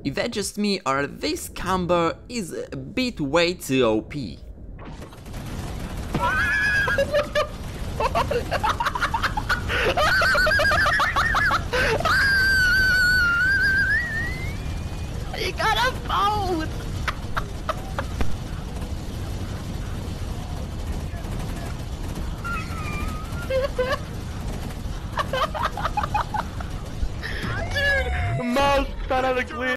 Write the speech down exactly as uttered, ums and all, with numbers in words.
Is that just me, or this combo is a bit way too O P? You got a phone! Dude, mouse got out of clear.